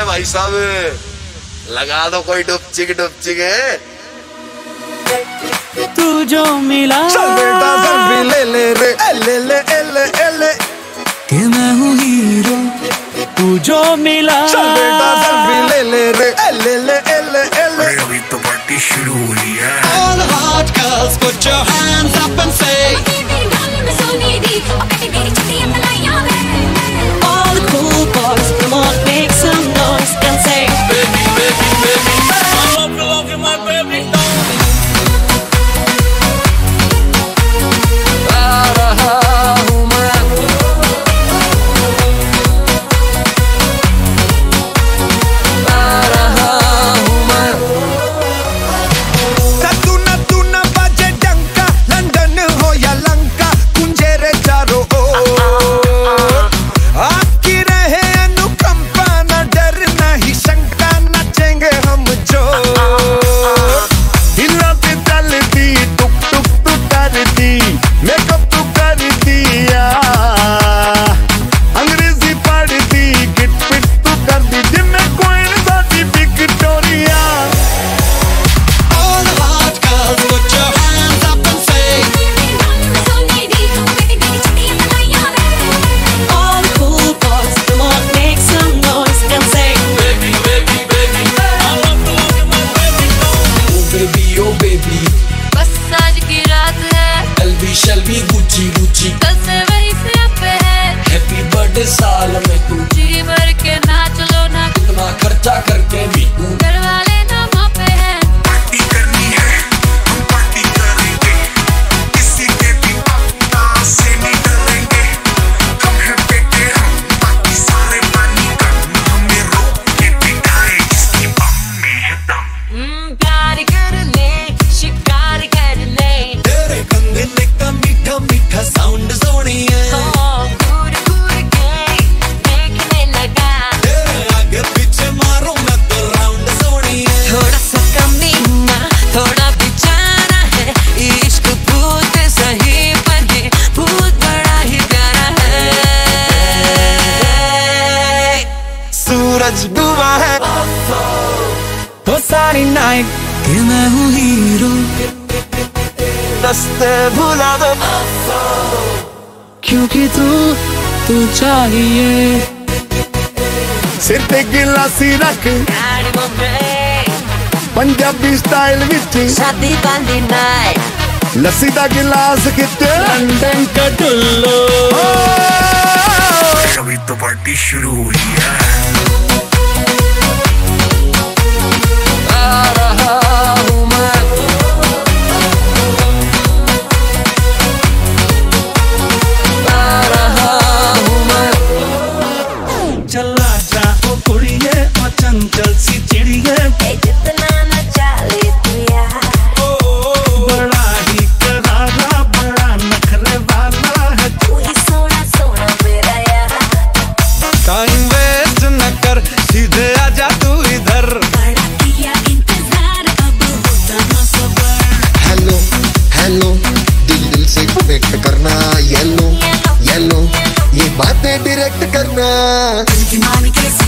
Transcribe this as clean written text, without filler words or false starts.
भाई साहब, लगा दो कोई डुपचिक डुपचिक। तू जो मिला चल बेटा सेल्फी ले ले रे, ले ले ले ले कि मैं हूँ हीरो। तू जो मिला चल बेटा सेल्फी ले ले रे, ले ले ले अभी तो पार्टी शुरू हुई है। All the hot girls put your hands up and say all the cool boys come on make some noise and say baby baby baby I love you my baby शल्बी गुची गुची कल से वही से पे है। Happy birthday साल में तू जी भर के नाच लो ना, कितना खर्चा करके भी तू घर वाले ना वहाँ पे है। पार्टी करनी है, हम पार्टी करेंगे, किसी के भी पापा से नहीं डरेंगे। हम है बेटे हम, बाकी सारे पानी कम, हमें रोक के दिखाए जिसकी बम में है दम। प्यार कर ले, शिकार कर ले, तेरे कंगने का मीठा मीठा साउंड सोनिए घूर घूर के देखने लगा, तेरे आगे पीछे मारो मैं तो राउंड सोनिए। थोड़ा सा कमीना थोड़ा बेचारा है, इश्क भूत सही पर ये भूत बड़ा ही प्यारा है। सूरज डूबा है वो सारी नाइट कि मैं हूँ हीरो। रास्ते भुला दो क्योंकि तू चाहिए। सिर पे गिलासी रख गाड़ी में पंजाबी स्टाइल विच शादी वाली नाइट, लस्सी दा गिलास किते लंदन का टुल्लो अभी तो पार्टी शुरू हुई है। चला जाओ कुड़िए और चंचल सी चिड़िए, जितना न चाले पिया, बड़ा ही करारा बड़ा नखरे वाला है। तू ही सोना सोना मेरा यार, टाइम वेस्ट न कर सीधे आजा तू इधर। बड़ा किया इंतजार अब होता न सबर। हेलो हेलो दिल दिल से कनेक्ट करना, येलो येलो ये बातें डायरेक्ट करना। की मामी के